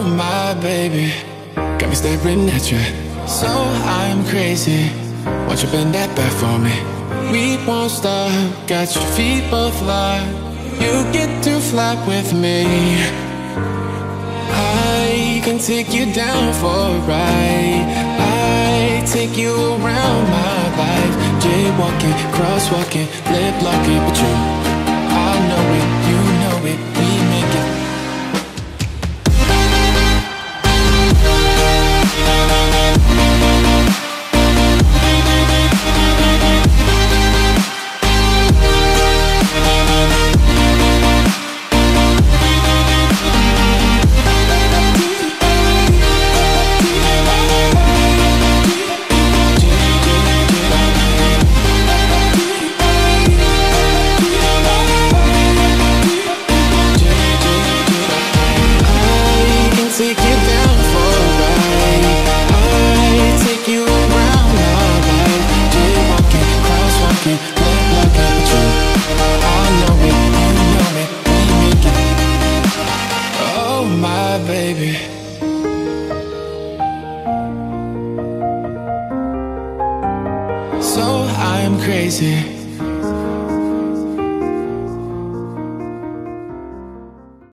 my baby, got me staring at you. So I'm crazy. Won't you bend that back for me? We won't stop. Got your feet both locked. You get to fly with me. I can take you down for a ride. I take you around my life. Jaywalking, crosswalking, lip locking, but you, I know it, you know it, we make it. Baby, so I'm crazy.